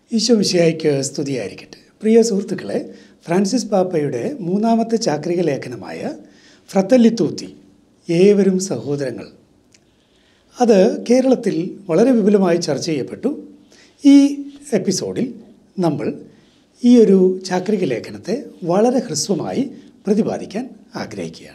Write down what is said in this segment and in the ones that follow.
ഈശോമിശിഹായ്ക്ക് സ്തുതിയായിരിക്കട്ടെ. പ്രിയ സുഹൃത്തുക്കളെ, ഫ്രാൻസിസ് പാപ്പയുടെ മൂന്നാമത്തെ ചാക്രിക ലേഖനമായ ഫ്രatelli tutti, ഏവരും സഹോദരങ്ങൾ, അത് കേരളത്തിൽ വളരെ വിപുലമായി ചർച്ച ചെയ്യപ്പെട്ടു. ഈ എപ്പിസോഡിൽ നമ്മൾ ഈ ഒരു ചാക്രിക ലേഖനത്തെ വളരെ ഹ്രസ്വമായി പ്രതിപാദിക്കാൻ ആഗ്രഹിക്കുകയാണ്.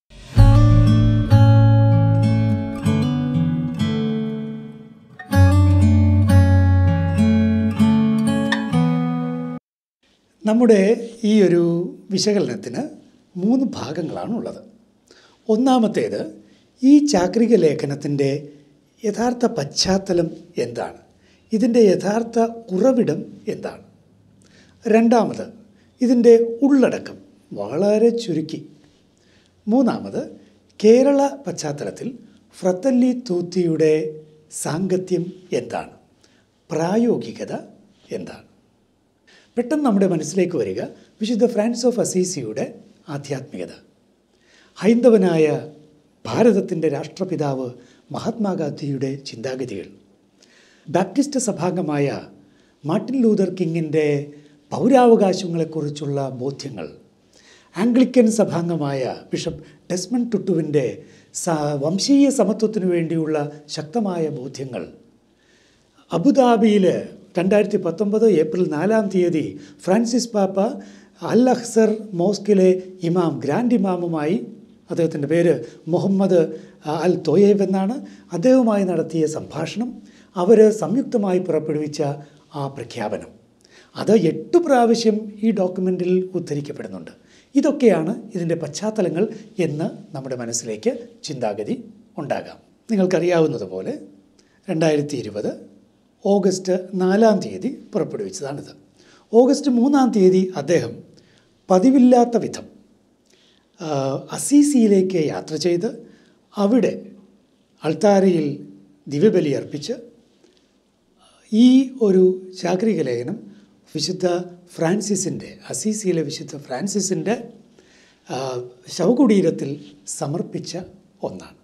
നമ്മുടെ ഈ ഒരു വിശകലനത്തിന് 3 ഭാഗങ്ങളാണുള്ളത്. ഒന്നാമത്തേത്, ഈ ചാക്രിക ലേഖനത്തിൻ്റെ യഥാർത്ഥ പശ്ചാത്തലം എന്താണ്, ഇതിൻ്റെ യഥാർത്ഥ ഉറവിടം എന്താണ്. രണ്ടാമത്, ഇതിൻ്റെ ഉള്ളടക്കം വളരെ ചുരുക്കി. മൂന്നാമത്, കേരള പശ്ചാത്തലത്തിൽ ഫ്രatelli tuttiയുടെ സാങ്കത്യം എന്താണ്, പ്രായോഗികത എന്താണ്. പെട്ടെന്ന് നമ്മുടെ മനസ്സിലേക്ക് വരിക വിശുദ്ധ ഫ്രാൻസിസ് ഓഫ് അസീസിയുടെ ആധ്യാത്മികത. ഹൈന്ദവനായ ഭാരതത്തിൻ്റെ രാഷ്ട്രപിതാവ് മഹാത്മാഗാന്ധിയുടെ ചിന്താഗതികൾ, ബാപ്റ്റിസ്റ്റ് സഭാംഗമായ മാർട്ടിൻ ലൂതർ കിങ്ങിൻ്റെ പൗരാവകാശങ്ങളെക്കുറിച്ചുള്ള ബോധ്യങ്ങൾ, ആംഗ്ലിക്കൻ സഭാംഗമായ ബിഷപ്പ് ഡെസ്മണ്ട് ടുട്ടുവിൻ്റെ വംശീയ സമത്വത്തിനു വേണ്ടിയുള്ള ശക്തമായ ബോധ്യങ്ങൾ, അബുദാബിയിൽ 2019 ഏപ്രിൽ 4 ഫ്രാൻസിസ് പാപ്പ അൽ അഹ്സർ മോസ്കിലെ ഇമാം, ഗ്രാൻഡ് ഇമാമുമായി, അദ്ദേഹത്തിൻ്റെ പേര് മുഹമ്മദ് അൽ തോയേവ് എന്നാണ്, അദ്ദേഹവുമായി നടത്തിയ സംഭാഷണം, അവർ സംയുക്തമായി പുറപ്പെടുവിച്ച ആ പ്രഖ്യാപനം, അത് 8 പ്രാവശ്യം ഈ ഡോക്യുമെൻറ്റിൽ ഉദ്ധരിക്കപ്പെടുന്നുണ്ട്. ഇതൊക്കെയാണ് ഇതിൻ്റെ പശ്ചാത്തലങ്ങൾ എന്ന് നമ്മുടെ മനസ്സിലേക്ക് ചിന്താഗതി ഉണ്ടാകാം. നിങ്ങൾക്കറിയാവുന്നതുപോലെ 2020 ഓഗസ്റ്റ് 4 പുറപ്പെടുവിച്ചതാണിത്. ഓഗസ്റ്റ് 3 അദ്ദേഹം പതിവില്ലാത്ത വിധം അസീസിയിലേക്ക് യാത്ര ചെയ്ത് അവിടെ അൾത്താരയിൽ ദിവ്യബലി അർപ്പിച്ച് ഈ ഒരു ചാക്രിക ലേഖനം വിശുദ്ധ ഫ്രാൻസിസിൻ്റെ, അസീസിയിലെ വിശുദ്ധ ഫ്രാൻസിസിൻ്റെ ശവകുടീരത്തിൽ സമർപ്പിച്ച ഒന്നാണ്.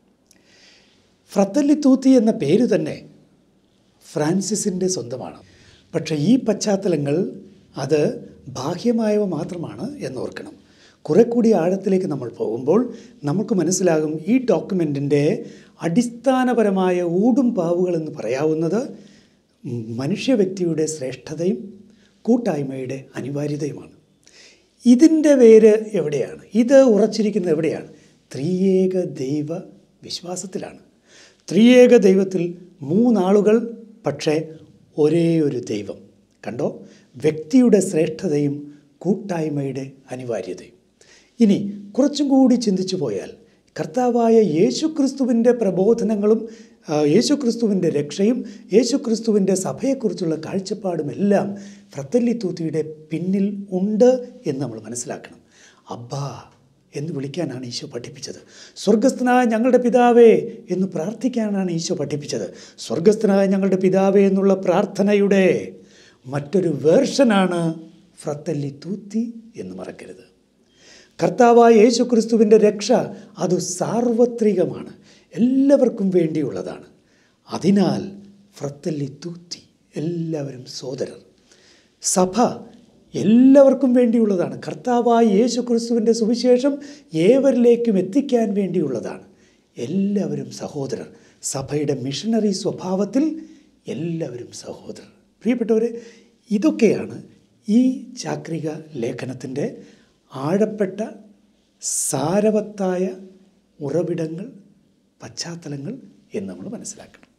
ഫ്രatelli tutti എന്ന പേര് തന്നെ ഫ്രാൻസിസിൻ്റെ സ്വന്തമാണ്. പക്ഷേ ഈ പശ്ചാത്തലങ്ങൾ അത് ബാഹ്യമായവ മാത്രമാണ് എന്നോർക്കണം. കുറെ കൂടി ആഴത്തിലേക്ക് നമ്മൾ പോകുമ്പോൾ നമുക്ക് മനസ്സിലാകും ഈ ഡോക്യുമെൻറ്റിൻ്റെ അടിസ്ഥാനപരമായ ഊടും പാവുകളെന്ന് പറയാവുന്നത് മനുഷ്യ വ്യക്തിയുടെ ശ്രേഷ്ഠതയും കൂട്ടായ്മയുടെ അനിവാര്യതയുമാണ്. ഇതിൻ്റെ വേര് എവിടെയാണ്, ഇത് ഉറച്ചിരിക്കുന്നത് എവിടെയാണ്? ത്രിയേക ദൈവ വിശ്വാസത്തിലാണ്. ത്രിയേക ദൈവത്തിൽ 3 ആളുകൾ, പക്ഷേ ഒരേ ഒരു ദൈവം. കണ്ടോ, വ്യക്തിയുടെ ശ്രേഷ്ഠതയും കൂട്ടായ്മയുടെ അനിവാര്യതയും. ഇനി കുറച്ചും കൂടി ചിന്തിച്ചു പോയാൽ കർത്താവായ യേശുക്രിസ്തുവിൻ്റെ പ്രബോധനങ്ങളും യേശുക്രിസ്തുവിൻ്റെ രക്ഷയും യേശുക്രിസ്തുവിൻ്റെ സഭയെക്കുറിച്ചുള്ള കാഴ്ചപ്പാടുമെല്ലാം ഫ്രatelli tuttiയുടെ പിന്നിൽ ഉണ്ട് എന്ന് നമ്മൾ മനസ്സിലാക്കണം. അബ്ബാ എന്ന് വിളിക്കാനാണ് ഈശോ പഠിപ്പിച്ചത്. സ്വർഗസ്ഥനായ ഞങ്ങളുടെ പിതാവേ എന്ന് പ്രാർത്ഥിക്കാനാണ് ഈശോ പഠിപ്പിച്ചത്. സ്വർഗസ്ഥനായ ഞങ്ങളുടെ പിതാവേ എന്നുള്ള പ്രാർത്ഥനയുടെ മറ്റൊരു വേർഷനാണ് ഫ്രatelli tutti എന്ന് മറക്കരുത്. കർത്താവായ യേശു ക്രിസ്തുവിൻ്റെ രക്ഷ അത് സാർവത്രികമാണ്, എല്ലാവർക്കും വേണ്ടിയുള്ളതാണ്. അതിനാൽ ഫ്രatelli tutti, എല്ലാവരും സോദരർ. സഭ എല്ലാവർക്കും വേണ്ടിയുള്ളതാണ്. കർത്താവായ യേശു ക്രിസ്തുവിൻ്റെ സുവിശേഷം ഏവരിലേക്കും എത്തിക്കാൻ വേണ്ടിയുള്ളതാണ്. എല്ലാവരും സഹോദരർ. സഭയുടെ മിഷണറി സ്വഭാവത്തിൽ എല്ലാവരും സഹോദരർ. പ്രിയപ്പെട്ടവരെ, ഇതൊക്കെയാണ് ഈ ചാക്രിക ലേഖനത്തിൻ്റെ ആഴപ്പെട്ട സാരവത്തായ ഉറവിടങ്ങൾ, പശ്ചാത്തലങ്ങൾ എന്ന് നമ്മൾ മനസ്സിലാക്കണം.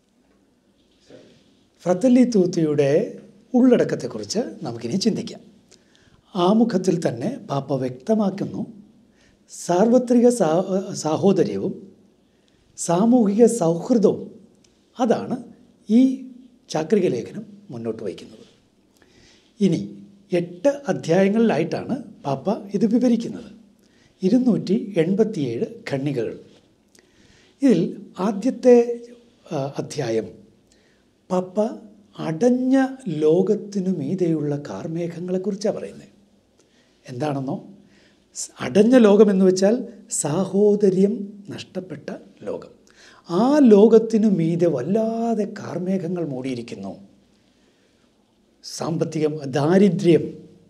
ഫ്രatelli tuttiയുടെ ഉള്ളടക്കത്തെക്കുറിച്ച് നമുക്കിനി ചിന്തിക്കാം. ആമുഖത്തിൽ തന്നെ പാപ്പ വ്യക്തമാക്കുന്നു, സാർവത്രിക സാഹോദര്യവും സാമൂഹിക സൗഹൃദവും അതാണ് ഈ ചാക്രിക ലേഖനം മുന്നോട്ട് വയ്ക്കുന്നത്. ഇനി 8 അധ്യായങ്ങളിലായിട്ടാണ് പാപ്പ ഇത് വിവരിക്കുന്നത്. 287 ഖണ്ഡികകൾ. ഇതിൽ ആദ്യത്തെ അധ്യായം പാപ്പ അടഞ്ഞ ലോകത്തിനു മീതെയുള്ള കാർമേഘങ്ങളെക്കുറിച്ചാണ് പറയുന്നത്. എന്താണെന്നോ, അടഞ്ഞ ലോകമെന്ന് വെച്ചാൽ സാഹോദര്യം നഷ്ടപ്പെട്ട ലോകം. ആ ലോകത്തിനു മീതെ വല്ലാതെ കാർമേഘങ്ങൾ മൂടിയിരിക്കുന്നു. സാമ്പത്തികം, ദാരിദ്ര്യം,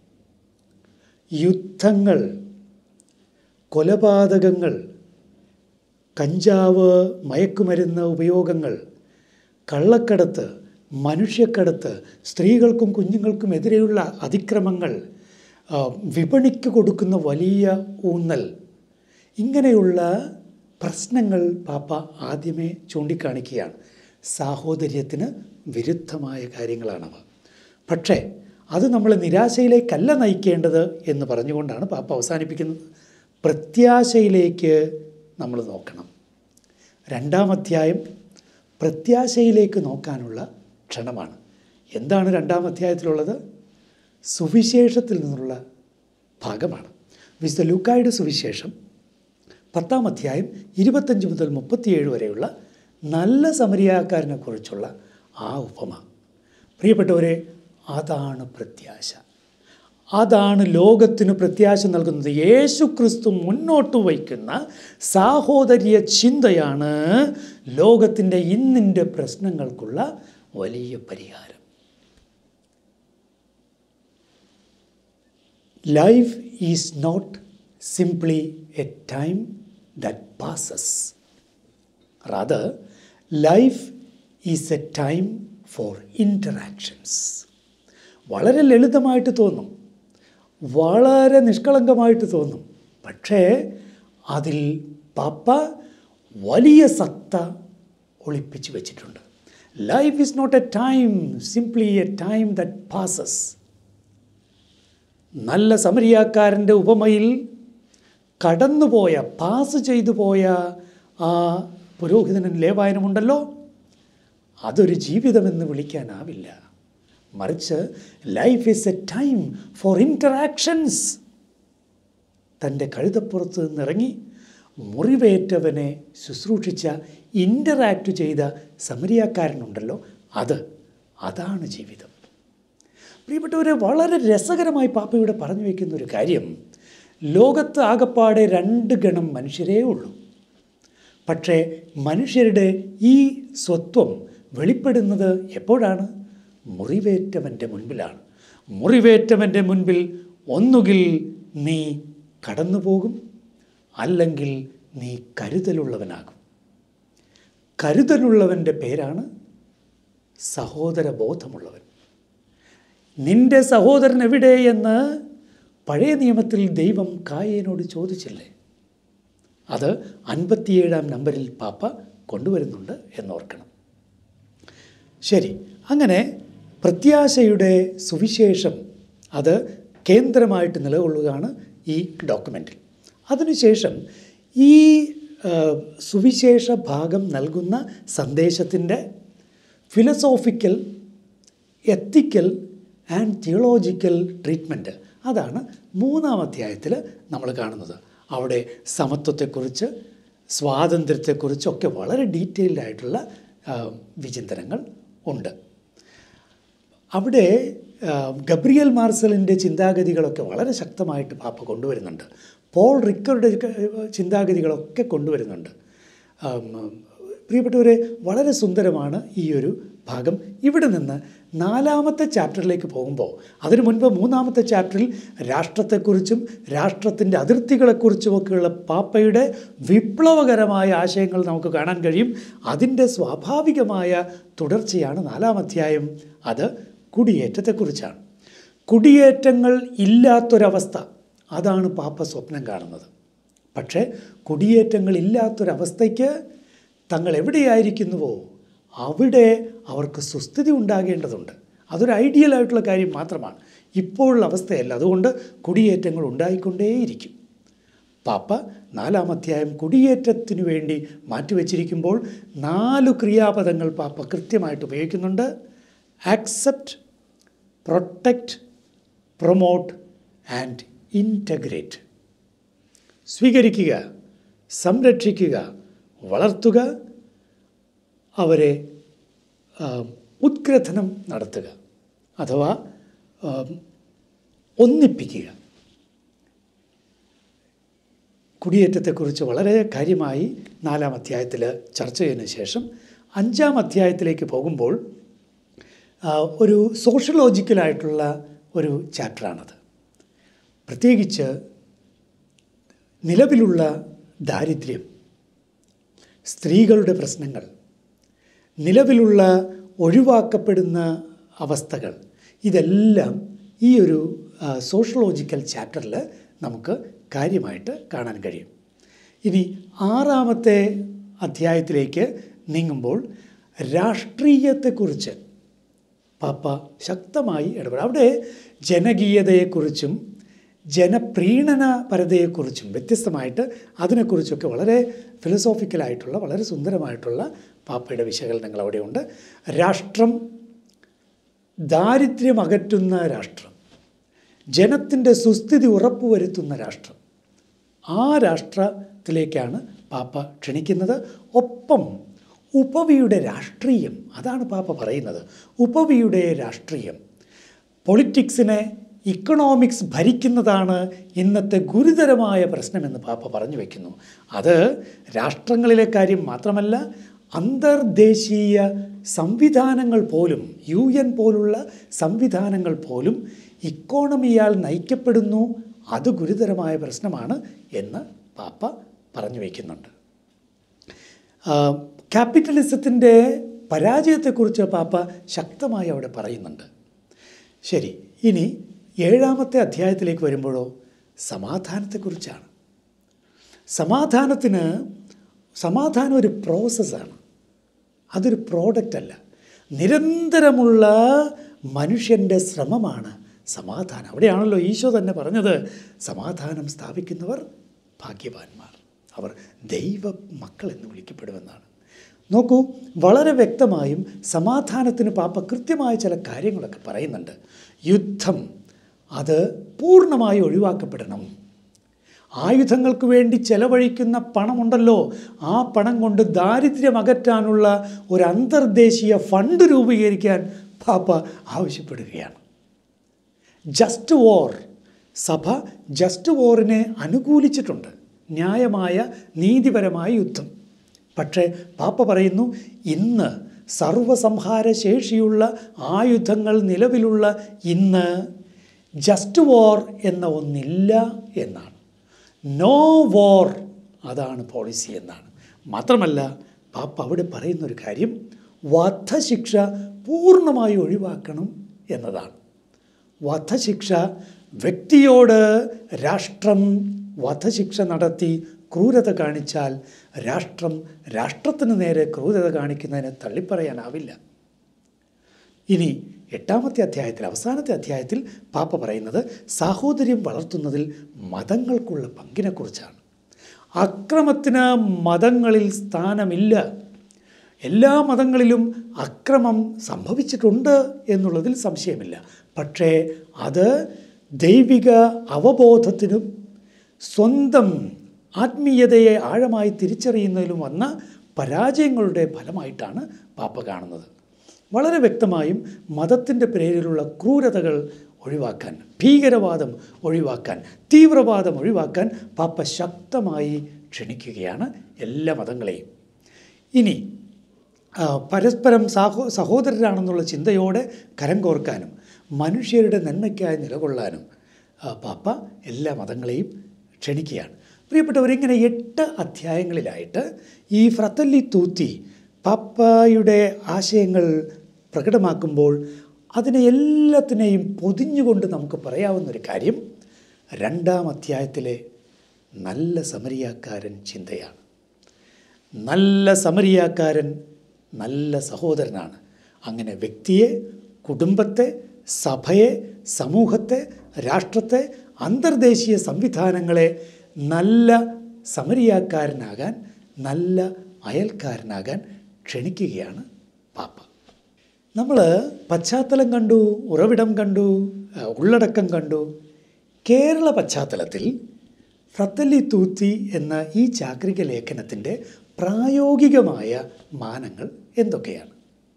യുദ്ധങ്ങൾ, കൊലപാതകങ്ങൾ, കഞ്ചാവ്, മയക്കുമരുന്ന് ഉപയോഗങ്ങൾ, കള്ളക്കടത്ത്, മനുഷ്യക്കടത്ത്, സ്ത്രീകൾക്കും കുഞ്ഞുങ്ങൾക്കും എതിരെയുള്ള അതിക്രമങ്ങൾ, വിപണിക്ക് കൊടുക്കുന്ന വലിയ ഊന്നൽ, ഇങ്ങനെയുള്ള പ്രശ്നങ്ങൾ പാപ്പ ആദ്യമേ ചൂണ്ടിക്കാണിക്കുകയാണ്. സാഹോദര്യത്തിന് വിരുദ്ധമായ കാര്യങ്ങളാണവ. പക്ഷേ അത് നമ്മളെ നിരാശയിലേക്കല്ല നയിക്കേണ്ടത് എന്ന് പറഞ്ഞുകൊണ്ടാണ് പാപ്പ അവസാനിപ്പിക്കുന്നത്. പ്രത്യാശയിലേക്ക് നമ്മൾ നോക്കണം. 2-ാം അധ്യായം പ്രത്യാശയിലേക്ക് നോക്കാനുള്ള ക്ഷണമാണ്. എന്താണ് 2-ാം അധ്യായത്തിലുള്ളത്? സുവിശേഷത്തിൽ നിന്നുള്ള ഭാഗമാണ്. വിശുദ്ധ ലൂക്കായുടെ സുവിശേഷം 10-ാം അധ്യായം 25 മുതൽ 37 വരെയുള്ള നല്ല സമരിയാക്കാരനെക്കുറിച്ചുള്ള ആ ഉപമ. പ്രിയപ്പെട്ടവരെ, അതാണ് പ്രത്യാശ. അതാണ് ലോകത്തിന് പ്രത്യാശ നൽകുന്നത്. യേശു ക്രിസ്തു മുന്നോട്ട് വയ്ക്കുന്ന സാഹോദര്യ ചിന്തയാണ് ലോകത്തിൻ്റെ ഇന്നിൻ്റെ പ്രശ്നങ്ങൾക്കുള്ള വലിയ പരിഹാരം. Life is not simply a time that passes. Rather life is a time for interactions. വളരെ ലളിതമായിട്ട് തോന്നും, വളരെ നിഷ്കളങ്കമായിട്ട് തോന്നും. പക്ഷേ അതിൽ പാപ്പ വലിയ സത്ത ഒളിപ്പിച്ച് വെച്ചിട്ടുണ്ട്. Life is not a time simply a time that passes. നല്ല സമരിയാക്കാരൻ്റെ ഉപമയിൽ കടന്നുപോയ, പാസ് ചെയ്തു പോയ ആ പുരോഹിതനും ലേവായനുമുണ്ടല്ലോ, അതൊരു ജീവിതമെന്ന് വിളിക്കാനാവില്ല. മറിച്ച് life is a time for interactions. തൻ്റെ കഴുതപ്പുറത്ത് നിന്നിറങ്ങി മുറിവേറ്റവനെ ശുശ്രൂഷിച്ച, ഇൻ്ററാക്റ്റ് ചെയ്ത സമരിയാക്കാരനുണ്ടല്ലോ, അതാണ് ജീവിതം. പ്രിയപ്പെട്ടവരെ, വളരെ രസകരമായി പാപ്പയുടെ പറഞ്ഞു വയ്ക്കുന്ന ഒരു കാര്യം, ലോകത്ത് ആകപ്പാടെ 2 ഗണം മനുഷ്യരേ ഉള്ളൂ. പക്ഷേ മനുഷ്യരുടെ ഈ സ്വത്വം വെളിപ്പെടുന്നത് എപ്പോഴാണ്? മുറിവേറ്റവൻ്റെ മുൻപിലാണ്. മുറിവേറ്റവൻ്റെ മുൻപിൽ ഒന്നുകിൽ നീ കടന്നു പോകും, അല്ലെങ്കിൽ നീ കരുതലുള്ളവനാകും. കരുതലുള്ളവൻ്റെ പേരാണ് സഹോദരബോധമുള്ളവൻ. നിൻ്റെ സഹോദരൻ എവിടെ എന്ന് പഴയ നിയമത്തിൽ ദൈവം കായേനോട് ചോദിച്ചില്ലേ? അത് 57-ാം നമ്പറിൽ പാപ്പ കൊണ്ടുവരുന്നുണ്ട് എന്നോർക്കണം. ശരി, അങ്ങനെ പ്രത്യാശയുടെ സുവിശേഷം അത് കേന്ദ്രമായിട്ട് നിലകൊള്ളുകയാണ് ഈ ഡോക്യുമെൻറ്റിൽ. അതിനുശേഷം ഈ സുവിശേഷ ഭാഗം നൽകുന്ന സന്ദേശത്തിൻ്റെ philosophical, ethical and theological treatment, അതാണ് 3-ാം അധ്യായത്തിൽ നമ്മൾ കാണുന്നത്. അവിടെ സമത്വത്തെക്കുറിച്ച്, സ്വാതന്ത്ര്യത്തെക്കുറിച്ചൊക്കെ വളരെ ഡീറ്റെയിൽഡ് ആയിട്ടുള്ള വിചിന്തനങ്ങൾ ഉണ്ട്. അവിടെ ഗബ്രിയേൽ മാർസലിൻ്റെ ചിന്താഗതികളൊക്കെ വളരെ ശക്തമായിട്ട് പാപ്പ കൊണ്ടുവരുന്നുണ്ട്. പോൾ റിക്കറുടെ ചിന്താഗതികളൊക്കെ കൊണ്ടുവരുന്നുണ്ട്. പ്രിയപ്പെട്ടവരെ, വളരെ സുന്ദരമാണ് ഈ ഒരു ഭാഗം. ഇവിടെ നിന്ന് 4-ാമത്തെ ചാപ്റ്ററിലേക്ക് പോകുമ്പോൾ, അതിനു മുൻപ് 3-ാമത്തെ ചാപ്റ്ററിൽ രാഷ്ട്രത്തെക്കുറിച്ചും രാഷ്ട്രത്തിൻ്റെ അതിർത്തികളെക്കുറിച്ചുമൊക്കെയുള്ള പാപ്പയുടെ വിപ്ലവകരമായ ആശയങ്ങൾ നമുക്ക് കാണാൻ കഴിയും. അതിൻ്റെ സ്വാഭാവികമായ തുടർച്ചയാണ് 4-ാം അധ്യായം. അത് കുടിയേറ്റത്തെക്കുറിച്ചാണ്. കുടിയേറ്റങ്ങൾ ഇല്ലാത്തൊരവസ്ഥ, അതാണ് പാപ്പ സ്വപ്നം കാണുന്നത്. പക്ഷേ കുടിയേറ്റങ്ങൾ ഇല്ലാത്തൊരവസ്ഥയ്ക്ക് തങ്ങൾ എവിടെയായിരിക്കുന്നുവോ അവിടെ അവർക്ക് സുസ്ഥിതി ഉണ്ടാകേണ്ടതുണ്ട്. അതൊരു ഐഡിയലായിട്ടുള്ള കാര്യം മാത്രമാണ്, ഇപ്പോഴുള്ള അവസ്ഥയല്ല. അതുകൊണ്ട് കുടിയേറ്റങ്ങൾ ഉണ്ടായിക്കൊണ്ടേയിരിക്കും. പാപ്പ 4-ാം അധ്യായം കുടിയേറ്റത്തിനു വേണ്ടി മാറ്റിവെച്ചിരിക്കുമ്പോൾ 4 ക്രിയാപദങ്ങൾ പാപ്പ കൃത്യമായിട്ട് ഉപയോഗിക്കുന്നുണ്ട്. Accept, protect, promote and integrate. സ്വീകരിക്കുക, സംരക്ഷിക്കുക, വളർത്തുക, അവരെ ഉത്ഗ്രഥനം നടത്തുക അഥവാ ഒന്നിപ്പിക്കുക. കുടിയേറ്റത്തെക്കുറിച്ച് വളരെ കാര്യമായി 4-ാം അധ്യായത്തിൽ ചർച്ച ചെയ്തതിന് ശേഷം 5-ാം അധ്യായത്തിലേക്ക് പോകുമ്പോൾ ഒരു സോഷ്യോളജിക്കലായിട്ടുള്ള ഒരു ചാപ്റ്ററാണത്. പ്രത്യേകിച്ച് നിലവിലുള്ള ദാരിദ്ര്യം, സ്ത്രീകളുടെ പ്രശ്നങ്ങൾ, നിലവിലുള്ള ഒഴിവാക്കപ്പെടുന്ന അവസ്ഥകൾ, ഇതെല്ലാം ഈ ഒരു സോഷ്യോളജിക്കൽ ചാപ്റ്ററിൽ നമുക്ക് കാര്യമായിട്ട് കാണാൻ കഴിയും. ഇനി 6-ാമത്തെ അധ്യായത്തിലേക്ക് നീങ്ങുമ്പോൾ രാഷ്ട്രീയത്തെക്കുറിച്ച് പാപ്പ ശക്തമായി ഇടപെടും. അവിടെ ജനകീയതയെക്കുറിച്ചും ജനപ്രീണനപരതയെക്കുറിച്ചും വ്യത്യസ്തമായിട്ട് അതിനെക്കുറിച്ചൊക്കെ വളരെ ഫിലോസോഫിക്കലായിട്ടുള്ള, വളരെ സുന്ദരമായിട്ടുള്ള പാപ്പയുടെ വിശകലനങ്ങൾ അവിടെയുണ്ട്. രാഷ്ട്രം, ദാരിദ്ര്യം അകറ്റുന്ന രാഷ്ട്രം, ജനത്തിൻ്റെ സുസ്ഥിതി ഉറപ്പുവരുത്തുന്ന രാഷ്ട്രം, ആ രാഷ്ട്രത്തിലേക്കാണ് പാപ്പ ക്ഷണിക്കുന്നത്. ഒപ്പം ഉപവിയുടെ രാഷ്ട്രീയം, അതാണ് പാപ്പ പറയുന്നത്. ഉപവിയുടെ രാഷ്ട്രീയം, പൊളിറ്റിക്സിനെ ഇക്കണോമിക്സ് ഭരിക്കുന്നതാണ് ഇന്നത്തെ ഗുരുതരമായ പ്രശ്നമെന്ന് പാപ്പ പറഞ്ഞു വയ്ക്കുന്നു. അത് രാഷ്ട്രങ്ങളിലെ കാര്യം മാത്രമല്ല, അന്തർദേശീയ സംവിധാനങ്ങൾ പോലും, UN പോലുള്ള സംവിധാനങ്ങൾ പോലും ഇക്കോണമിയാൽ നയിക്കപ്പെടുന്നു. അത് ഗുരുതരമായ പ്രശ്നമാണ് എന്ന് പാപ്പ പറഞ്ഞു വയ്ക്കുന്നുണ്ട്. ക്യാപിറ്റലിസത്തിൻ്റെ പരാജയത്തെക്കുറിച്ച് പാപ്പ ശക്തമായി അവിടെ പറയുന്നുണ്ട്. ശരി, ഇനി 7-ാമത്തെ അധ്യായത്തിലേക്ക് വരുമ്പോഴോ സമാധാനത്തെക്കുറിച്ചാണ്. സമാധാനം ഒരു പ്രോസസ്സാണ്, അതൊരു പ്രോഡക്റ്റ് അല്ല. നിരന്തരമുള്ള മനുഷ്യൻ്റെ ശ്രമമാണ് സമാധാനം. അവിടെയാണല്ലോ ഈശോ തന്നെ പറഞ്ഞത്, സമാധാനം സ്ഥാപിക്കുന്നവർ ഭാഗ്യവാന്മാർ, അവർ ദൈവ മക്കൾ എന്ന് വിളിക്കപ്പെടുമെന്നാണ്. നോക്കൂ, വളരെ വ്യക്തമായും സമാധാനത്തിന് പാപ്പ കൃത്യമായ ചില കാര്യങ്ങളൊക്കെ പറയുന്നുണ്ട്. യുദ്ധം അത് പൂർണ്ണമായി ഒഴിവാക്കപ്പെടണം. ആയുധങ്ങൾക്ക് വേണ്ടി ചെലവഴിക്കുന്ന പണമുണ്ടല്ലോ, ആ പണം കൊണ്ട് ദാരിദ്ര്യം അകറ്റാനുള്ള ഒരു അന്തർദേശീയ ഫണ്ട് രൂപീകരിക്കാൻ പാപ്പ ആവശ്യപ്പെടുകയാണ്. ജസ്റ്റ് വോർ, സഭ ജസ്റ്റ് വോറിനെ അനുകൂലിച്ചിട്ടുണ്ട്, ന്യായമായ നീതിപരമായ യുദ്ധം. പക്ഷേ പാപ്പ പറയുന്നു, ഇന്ന് സർവസംഹാര ശേഷിയുള്ള ആയുധങ്ങൾ നിലവിലുള്ള ഇന്ന് ജസ്റ്റ് വോർ എന്ന ഒന്നില്ല എന്നാണ്. നോ വോർ, അതാണ് പോളിസി എന്നാണ്. മാത്രമല്ല പാപ്പ അവിടെ പറയുന്നൊരു കാര്യം, വധശിക്ഷ പൂർണ്ണമായി ഒഴിവാക്കണം എന്നതാണ്. വധശിക്ഷ, വ്യക്തിയോട് രാഷ്ട്രം വധശിക്ഷ നടത്തി ക്രൂരത കാണിച്ചാൽ രാഷ്ട്രത്തിന് നേരെ ക്രൂരത കാണിക്കുന്നതിനെ തള്ളിപ്പറയാനാവില്ല. ഇനി 8-ാമത്തെ അധ്യായത്തിൽ, അവസാനത്തെ അധ്യായത്തിൽ പാപ്പ പറയുന്നത് സാഹോദര്യം വളർത്തുന്നതിൽ മതങ്ങൾക്കുള്ള പങ്കിനെക്കുറിച്ചാണ്. അക്രമത്തിന് മതങ്ങളിൽ സ്ഥാനമില്ല. എല്ലാ മതങ്ങളിലും അക്രമം സംഭവിച്ചിട്ടുണ്ട് എന്നുള്ളതിൽ സംശയമില്ല. പക്ഷേ അത് ദൈവിക അവബോധത്തിനും സ്വന്തം ആത്മീയതയെ ആഴമായി തിരിച്ചറിയുന്നതിലും വന്ന പരാജയങ്ങളുടെ ഫലമായിട്ടാണ് പാപ്പ കാണുന്നത്. വളരെ വ്യക്തമായും മതത്തിൻ്റെ പേരിലുള്ള ക്രൂരതകൾ ഒഴിവാക്കാൻ, ഭീകരവാദം ഒഴിവാക്കാൻ, തീവ്രവാദം ഒഴിവാക്കാൻ പാപ്പ ശക്തമായി ക്ഷണിക്കുകയാണ് എല്ലാ മതങ്ങളെയും. ഇനി പരസ്പരം സഹോദരരാണെന്നുള്ള ചിന്തയോടെ കരം കോർക്കാനും മനുഷ്യരുടെ നന്മയ്ക്കായി നിലകൊള്ളാനും പാപ്പ എല്ലാ മതങ്ങളെയും ക്ഷണിക്കുകയാണ്. പ്രിയപ്പെട്ടവരിങ്ങനെ 8 അധ്യായങ്ങളിലായിട്ട് ഈ ഫ്രatelli tutti പാപ്പയുടെ ആശയങ്ങൾ പ്രകടമാക്കുമ്പോൾ അതിനെ എല്ലാത്തിനെയും പൊതിഞ്ഞുകൊണ്ട് നമുക്ക് പറയാവുന്നൊരു കാര്യം 2-ാം അധ്യായത്തിലെ നല്ല സമരിയാക്കാരൻ ചിന്തയാണ്. നല്ല സമരിയാക്കാരൻ നല്ല സഹോദരനാണ്. അങ്ങനെ വ്യക്തിയെ, കുടുംബത്തെ, സഭയെ, സമൂഹത്തെ, രാഷ്ട്രത്തെ, അന്തർദേശീയ സംവിധാനങ്ങളെ നല്ല സമരിയാക്കാരനാകാൻ, നല്ല അയൽക്കാരനാകാൻ ക്ഷണിക്കുകയാണ് പാപ്പ. നമ്മൾ പശ്ചാത്തലം കണ്ടു, ഉറവിടം കണ്ടു, ഉള്ളടക്കം കണ്ടു. കേരള പശ്ചാത്തലത്തിൽ ഫ്രatelli tutti എന്ന ഈ ചാക്രിക ലേഖനത്തിൻ്റെ പ്രായോഗികമായ മാനങ്ങൾ എന്തൊക്കെയാണ്?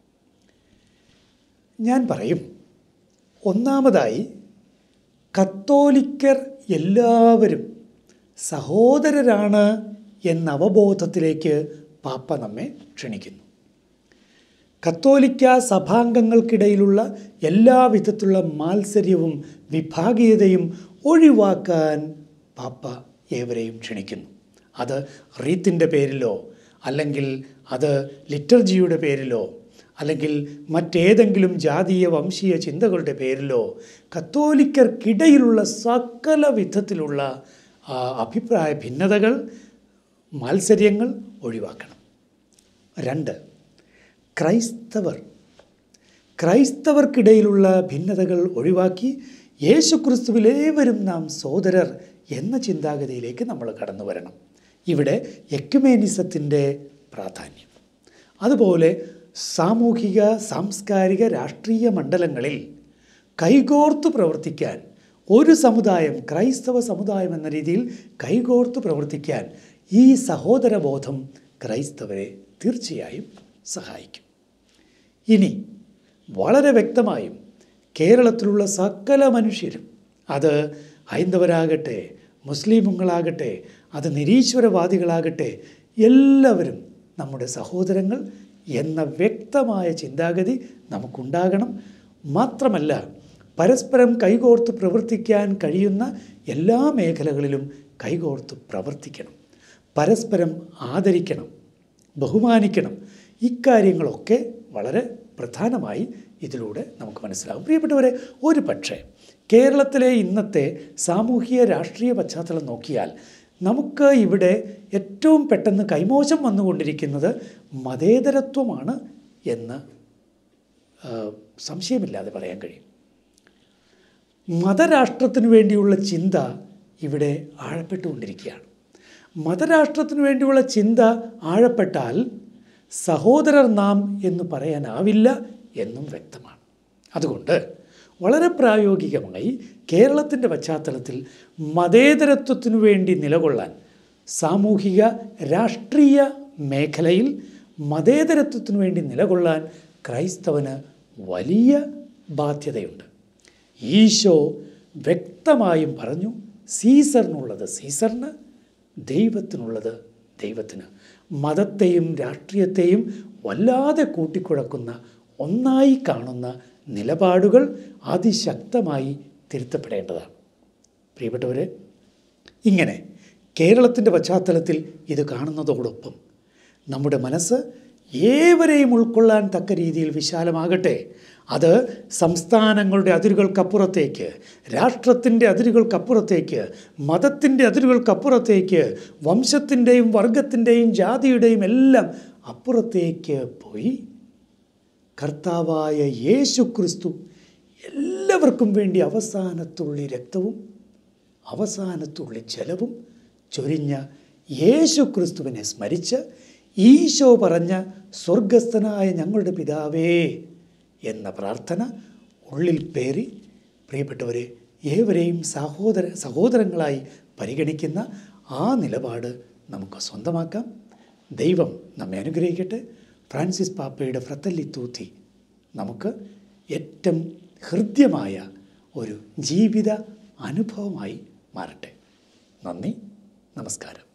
ഞാൻ പറയും, ഒന്നാമതായി കത്തോലിക്കർ എല്ലാവരും സഹോദരരാണ് എന്ന അവബോധത്തിലേക്ക് പാപ്പ നമ്മെ ക്ഷണിക്കുന്നു. കത്തോലിക്ക സഭാംഗങ്ങൾക്കിടയിലുള്ള എല്ലാവിധത്തിലുള്ള മാത്സര്യവും വിഭാഗീയതയും ഒഴിവാക്കാൻ പാപ്പ ഏവരെയും ക്ഷണിക്കുന്നു. അത് റീത്തിൻ്റെ പേരിലോ അല്ലെങ്കിൽ അത് ലിറ്റർജിയുടെ പേരിലോ അല്ലെങ്കിൽ മറ്റേതെങ്കിലും ജാതീയ വംശീയ ചിന്തകളുടെ പേരിലോ കത്തോലിക്കർക്കിടയിലുള്ള സകല വിധത്തിലുള്ള അഭിപ്രായ ഭിന്നതകൾ, മാത്സര്യങ്ങൾ ഒഴിവാക്കണം. 2, ക്രൈസ്തവർക്കിടയിലുള്ള ഭിന്നതകൾ ഒഴിവാക്കി യേശുക്രിസ്തുവിൽ ഏവരും നാം സോദരർ എന്ന ചിന്താഗതിയിലേക്ക് നമ്മൾ കടന്നു വരണം. ഇവിടെ എക്യുമേനിസത്തിൻ്റെ പ്രാധാന്യം. അതുപോലെ സാമൂഹിക, സാംസ്കാരിക, രാഷ്ട്രീയ മണ്ഡലങ്ങളിൽ കൈകോർത്ത് പ്രവർത്തിക്കാൻ ഒരു സമുദായം, ക്രൈസ്തവ സമുദായം എന്ന രീതിയിൽ കൈകോർത്ത് പ്രവർത്തിക്കാൻ ഈ സഹോദരബോധം ക്രൈസ്തവരെ തീർച്ചയായും സഹായിക്കും. ഇനി വളരെ വ്യക്തമായും കേരളത്തിലുള്ള സകല മനുഷ്യരും, അത് ഹൈന്ദവരാകട്ടെ, മുസ്ലിമുകളാകട്ടെ, അത് നിരീശ്വരവാദികളാകട്ടെ, എല്ലാവരും നമ്മുടെ സഹോദരങ്ങൾ എന്ന വ്യക്തമായ ചിന്താഗതി നമുക്കുണ്ടാകണം. മാത്രമല്ല, പരസ്പരം കൈകോർത്ത് പ്രവർത്തിക്കാൻ കഴിയുന്ന എല്ലാ മേഖലകളിലും കൈകോർത്ത് പ്രവർത്തിക്കണം. പരസ്പരം ആദരിക്കണം, ബഹുമാനിക്കണം. ഇക്കാര്യങ്ങളൊക്കെ വളരെ പ്രധാനമായി ഇതിലൂടെ നമുക്ക് മനസ്സിലാകും. പ്രിയപ്പെട്ടവരെ, ഒരു പക്ഷേ കേരളത്തിലെ ഇന്നത്തെ സാമൂഹിക രാഷ്ട്രീയ പശ്ചാത്തലം നോക്കിയാൽ നമുക്ക് ഇവിടെ ഏറ്റവും പെട്ടെന്ന് കൈമോശം വന്നുകൊണ്ടിരിക്കുന്നത് മതേതരത്വമാണ് എന്ന് സംശയമില്ലാതെ പറയാൻ കഴിയും. മതരാഷ്ട്രത്തിനു വേണ്ടിയുള്ള ചിന്ത ഇവിടെ ആഴപ്പെട്ടുകൊണ്ടിരിക്കുകയാണ്. മതരാഷ്ട്രത്തിനു വേണ്ടിയുള്ള ചിന്ത ആഴപ്പെട്ടാൽ സഹോദരർ നാം എന്ന് പറയാനാവില്ല എന്നും വ്യക്തമാണ്. അതുകൊണ്ട് വളരെ പ്രായോഗികമായി കേരളത്തിൻ്റെ പശ്ചാത്തലത്തിൽ മതേതരത്വത്തിനു വേണ്ടി നിലകൊള്ളാൻ, സാമൂഹിക രാഷ്ട്രീയ മേഖലയിൽ മതേതരത്വത്തിനു വേണ്ടി നിലകൊള്ളാൻ ക്രൈസ്തവന് വലിയ ബാധ്യതയുണ്ട്. ഈശോ വ്യക്തമായും പറഞ്ഞു, സീസറിനുള്ളത് സീസറിന്, ദൈവത്തിനുള്ളത് ദൈവത്തിന്. മതത്തെയും രാഷ്ട്രീയത്തെയും വല്ലാതെ കൂട്ടിക്കുഴക്കുന്ന, ഒന്നായി കാണുന്ന നിലപാടുകൾ അതിശക്തമായി തിരുത്തപ്പെടേണ്ടതാണ്. പ്രിയപ്പെട്ടവരെ, ഇങ്ങനെ കേരളത്തിൻ്റെ പശ്ചാത്തലത്തിൽ ഇത് കാണുന്നതോടൊപ്പം നമ്മുടെ മനസ്സ് ഏവരെയും ഉൾക്കൊള്ളാൻ തക്ക രീതിയിൽ വിശാലമാകട്ടെ. അത് സംസ്ഥാനങ്ങളുടെ അതിരുകൾക്കപ്പുറത്തേക്ക്, രാഷ്ട്രത്തിൻ്റെ അതിരുകൾക്കപ്പുറത്തേക്ക്, മതത്തിൻ്റെ അതിരുകൾക്കപ്പുറത്തേക്ക്, വംശത്തിൻ്റെയും വർഗത്തിൻ്റെയും ജാതിയുടെയും എല്ലാം അപ്പുറത്തേക്ക് പോയി കർത്താവായ യേശു ക്രിസ്തു എല്ലാവർക്കും വേണ്ടി അവസാനത്തുള്ളി രക്തവും അവസാനത്തുള്ളി ജലവും ചൊരിഞ്ഞ യേശു ക്രിസ്തുവിനെ സ്മരിച്ച് ഈശോ പറഞ്ഞ സ്വർഗസ്ഥനായ ഞങ്ങളുടെ പിതാവേ എന്ന പ്രാർത്ഥന ഉള്ളിൽ പേറി, പ്രിയപ്പെട്ടവരെ, ഏവരെയും സഹോദരങ്ങളായി പരിഗണിക്കുന്ന ആ നിലപാട് നമുക്ക് സ്വന്തമാക്കാം. ദൈവം നമ്മെ അനുഗ്രഹിക്കട്ടെ. ഫ്രാൻസിസ് പാപ്പയുടെ ഫ്രatelli tutti നമുക്ക് ഏറ്റവും ഹൃദ്യമായ ഒരു ജീവിത അനുഭവമായി മാറട്ടെ. നന്ദി, നമസ്കാരം.